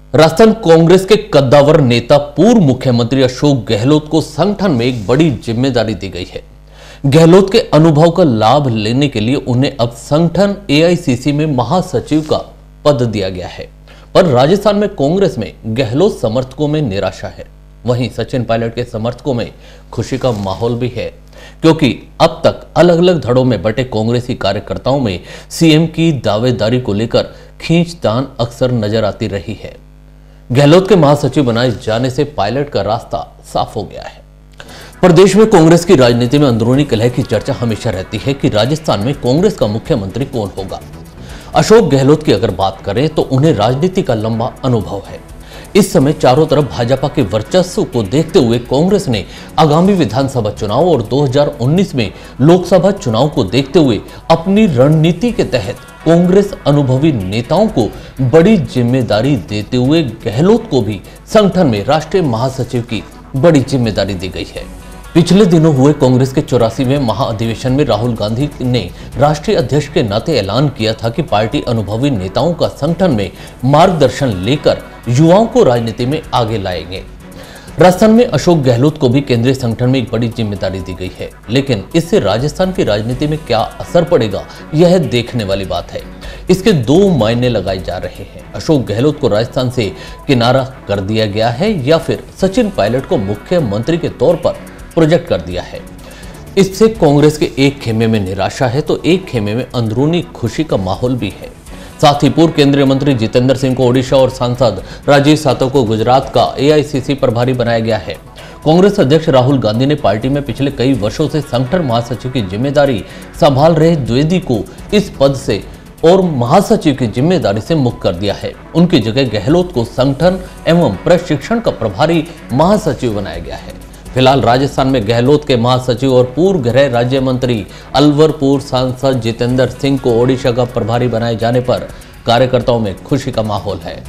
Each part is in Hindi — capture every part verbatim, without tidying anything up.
राजस्थान कांग्रेस के कद्दावर नेता पूर्व मुख्यमंत्री अशोक गहलोत को संगठन में एक बड़ी जिम्मेदारी दी गई है। गहलोत के अनुभव का लाभ लेने के लिए उन्हें अब संगठन ए आई सी सी में महासचिव का पद दिया गया है। पर राजस्थान में कांग्रेस में गहलोत समर्थकों में निराशा है, वहीं सचिन पायलट के समर्थकों में खुशी का माहौल भी है, क्योंकि अब तक अलग अलग धड़ों में बटे कांग्रेसी कार्यकर्ताओं में सी एम की दावेदारी को लेकर खींचतान अक्सर नजर आती रही है। गहलोत के महासचिव बनाए जाने से पायलट का रास्ता साफ हो गया है। प्रदेश में कांग्रेस की राजनीति में अंदरूनी कलह की चर्चा हमेशा रहती है कि राजस्थान में कांग्रेस का मुख्यमंत्री कौन होगा। अशोक गहलोत की अगर बात करें तो उन्हें राजनीति का लंबा अनुभव है। इस समय चारों तरफ भाजपा के वर्चस्व को देखते हुए कांग्रेस ने आगामी विधानसभा चुनाव और दो हज़ार उन्नीस में लोकसभा चुनाव को देखते हुए अपनी रणनीति के तहत कांग्रेस अनुभवी नेताओं को बड़ी जिम्मेदारी देते हुए गहलोत को भी संगठन में राष्ट्रीय महासचिव की बड़ी जिम्मेदारी दी गई है। पिछले दिनों हुए कांग्रेस के चौरासीवें महाअधिवेशन में राहुल गांधी ने राष्ट्रीय अध्यक्ष के नाते ऐलान किया था कि पार्टी अनुभवी नेताओं का संगठन में मार्गदर्शन लेकर युवाओं को राजनीति में आगे लाएंगे। राजस्थान में अशोक गहलोत को भी केंद्रीय संगठन में एक बड़ी जिम्मेदारी दी गई है, लेकिन इससे राजस्थान की राजनीति में क्या असर पड़ेगा यह देखने वाली बात है। इसके दो मायने लगाए जा रहे हैं। अशोक गहलोत को राजस्थान से किनारा कर दिया गया है या फिर सचिन पायलट को मुख्यमंत्री के तौर पर प्रोजेक्ट कर दिया है। इससे कांग्रेस के एक खेमे में निराशा है तो एक खेमे में अंदरूनी खुशी का माहौल भी है। साथ ही पूर्व केंद्रीय मंत्री जितेंद्र सिंह को ओडिशा और सांसद राजीव सातव को गुजरात का ए आई सी सी प्रभारी बनाया गया है। कांग्रेस अध्यक्ष राहुल गांधी ने पार्टी में पिछले कई वर्षों से संगठन महासचिव की जिम्मेदारी संभाल रहे द्विवेदी को इस पद से और महासचिव की जिम्मेदारी से मुक्त कर दिया है। उनकी जगह गहलोत को संगठन एवं प्रशिक्षण का प्रभारी महासचिव बनाया गया है। फिलहाल राजस्थान में गहलोत के महासचिव और पूर्व गृह राज्य मंत्री अलवरपुर सांसद जितेंद्र सिंह को ओडिशा का प्रभारी बनाए जाने पर कार्यकर्ताओं में खुशी का माहौल है।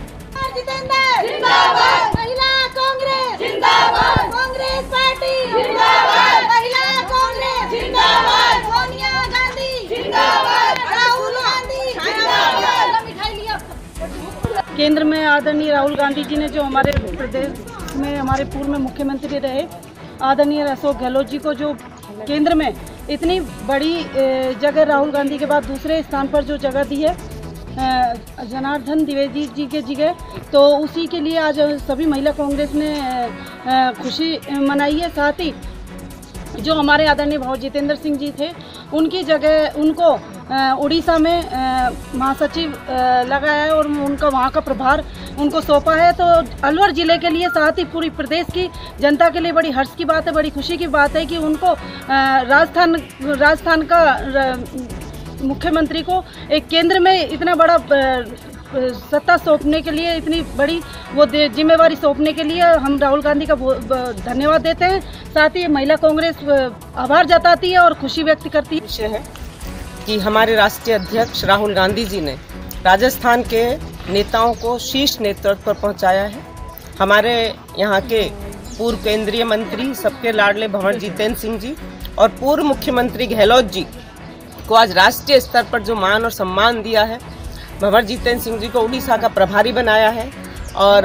केंद्र में आदरणीय राहुल गांधी जी ने जो हमारे प्रदेश में हमारे पूर्व में मुख्यमंत्री रहे आदरणीय अशोक गहलोत जी को जो केंद्र में इतनी बड़ी जगह राहुल गांधी के बाद दूसरे स्थान पर जो जगह दी है जनार्दन द्विवेदी जी के जगह, तो उसी के लिए आज सभी महिला कांग्रेस ने खुशी मनाई है। साथ ही जो हमारे आदरणीय भाव जितेंद्र सिंह जी थे उनकी जगह उनको उड़ीसा में महासचिव लगाया है और उनका वहाँ का प्रभार उनको सौंपा है। तो अलवर ज़िले के लिए साथ ही पूरी प्रदेश की जनता के लिए बड़ी हर्ष की बात है, बड़ी खुशी की बात है कि उनको राजस्थान राजस्थान का मुख्यमंत्री को एक केंद्र में इतना बड़ा सत्ता सौंपने के लिए, इतनी बड़ी वो जिम्मेवारी सौंपने के लिए हम राहुल गांधी का धन्यवाद देते हैं। साथ ही महिला कांग्रेस आभार जताती है और खुशी व्यक्त करती है कि हमारे राष्ट्रीय अध्यक्ष राहुल गांधी जी ने राजस्थान के नेताओं को शीर्ष नेतृत्व पर पहुंचाया है। हमारे यहाँ के पूर्व केंद्रीय मंत्री सबके लाडले भंवर जितेंद्र सिंह जी और पूर्व मुख्यमंत्री गहलोत जी को आज राष्ट्रीय स्तर पर जो मान और सम्मान दिया है, भंवर जितेंद्र सिंह जी को उड़ीसा का प्रभारी बनाया है और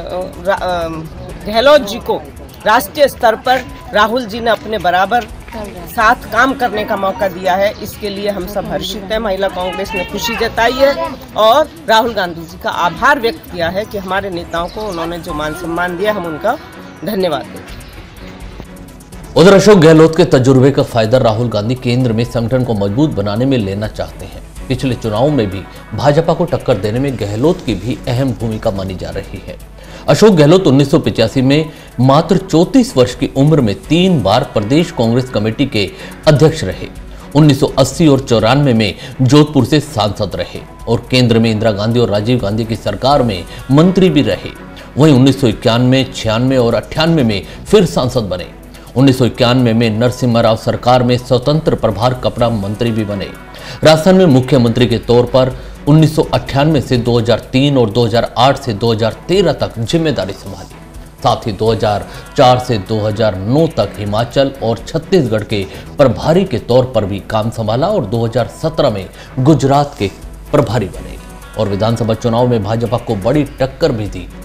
गहलोत जी को राष्ट्रीय स्तर पर राहुल जी ने अपने बराबर साथ काम करने का मौका दिया है। इसके लिए हम सब हर्षित हैं। महिला कांग्रेस ने खुशी जताई है और राहुल गांधी जी का आभार व्यक्त किया है कि हमारे नेताओं को उन्होंने जो मान सम्मान दिया, हम उनका धन्यवाद देते हैं। उधर अशोक गहलोत के तजुर्बे का फायदा राहुल गांधी केंद्र में संगठन को मजबूत बनाने में लेना चाहते हैं। पिछले चुनाव में भी भाजपा को टक्कर देने में गहलोत की भी अहम भूमिका मानी जा रही है। अशोक गहलोत उन्नीस सौ पिचासी में मात्र चौंतीस वर्ष की उम्र में तीन बार प्रदेश कांग्रेस कमेटी के अध्यक्छ रहे। उन्नीस सौ अस्सी और चौरानवे में जोधपुर से सांसद रहे और केंद्र में इंदिरा गांधी और राजीव गांधी की सरकार में मंत्री भी रहे। वहीं उन्नीस सौ इक्यानवे, छियानवे और अट्ठानवे में फिर सांसद बने। उन्नीस सौ इक्यानवे में नरसिम्हा राव सरकार में स्वतंत्र प्रभार कपड़ा मंत्री भी बने। राजस्थान में मुख्यमंत्री के तौर पर उन्नीस सौ अट्ठानवे से दो हज़ार तीन और दो हज़ार आठ से दो हज़ार तेरह तक जिम्मेदारी संभाली। साथ ही दो हज़ार चार से दो हज़ार नौ तक हिमाचल और छत्तीसगढ़ के प्रभारी के तौर पर भी काम संभाला और दो हज़ार सत्रह में गुजरात के प्रभारी बने और विधानसभा चुनाव में भाजपा को बड़ी टक्कर भी दी।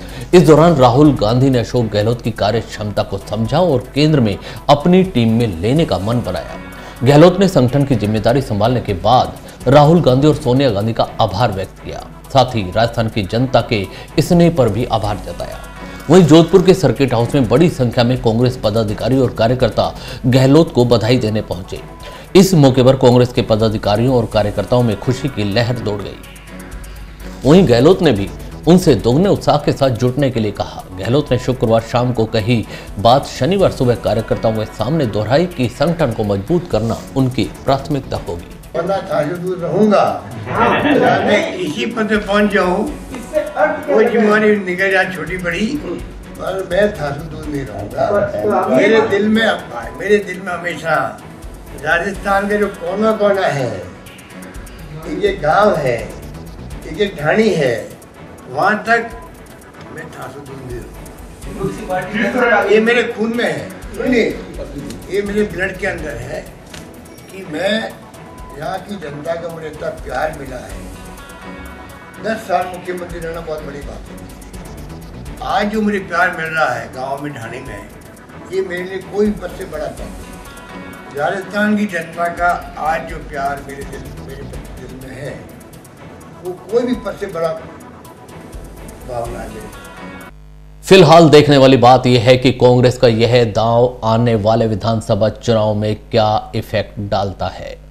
इस दौरान राहुल गांधी ने अशोक गहलोत की कार्य क्षमता को समझा और केंद्र में अपनी टीम में लेने का मन बनाया। गहलोत ने संगठन की जिम्मेदारी संभालने के बाद राहुल गांधी और सोनिया गांधी का आभार व्यक्त किया। साथ ही राजस्थान की जनता के स्नेह पर भी आभार जताया। वहीं जोधपुर के सर्किट हाउस में बड़ी संख्या में कांग्रेस पदाधिकारी और कार्यकर्ता गहलोत को बधाई देने पहुंचे। इस मौके पर कांग्रेस के पदाधिकारियों और कार्यकर्ताओं में खुशी की लहर दौड़ गई। वहीं गहलोत ने भी उनसे दोगुने उत्साह के साथ जुटने के लिए कहा। गहलोत ने शुक्रवार शाम को कही बात शनिवार सुबह कार्यकर्ताओं के सामने दोहराई कि संगठन को मजबूत करना उनकी प्राथमिकता होगी। दूर रहूंगा, मैं इसी पद पे पहुंच जाऊं, कोई जिम्मेदारी निकल जाए छोटी बड़ी, पर मैं थासू दूर नहीं रहूंगा। मेरे दिल में मेरे दिल में हमेशा राजस्थान के जो कोना कोना है, एक एक गाँव है, एक एक ढाणी है, वहाँ तक मैं थासू दूर नहीं रहूंगा। ये मेरे खून में है, सुनिए, ये मेरे ब्लड के अंदर है कि मैं यहाँ की जनता का मुझे इतना प्यार मिला है। दस साल मुख्यमंत्री रहना बहुत बड़ी बात है। आज जो मुझे प्यार मिल रहा है गांव में, ढाणी में, ये मेरे लिए कोई पद से बड़ा था। राजस्थान की जनता का आज जो प्यार मेरे दिल मेरे दिल में है, वो कोई भी पद से बड़ा भावना है। फिलहाल देखने वाली बात यह है कि कांग्रेस का यह दांव आने वाले विधानसभा चुनाव में क्या इफेक्ट डालता है।